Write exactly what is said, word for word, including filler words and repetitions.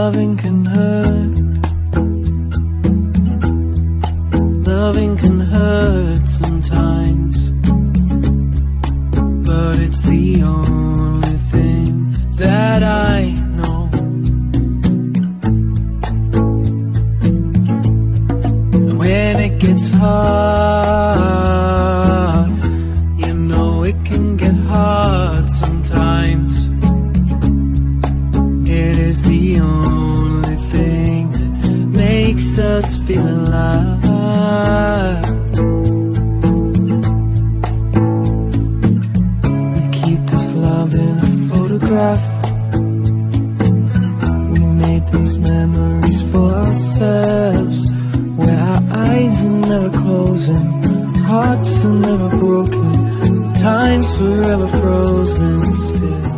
Loving can hurt. Loving can hurt sometimes, but it's the only thing that I know. And when it gets hard, you know it can get hard sometimes. It is the only thing that makes us feel alive. We keep this love in a photograph. We made these memories for ourselves, where our eyes are never closing, hearts are never broken, time's forever frozen still.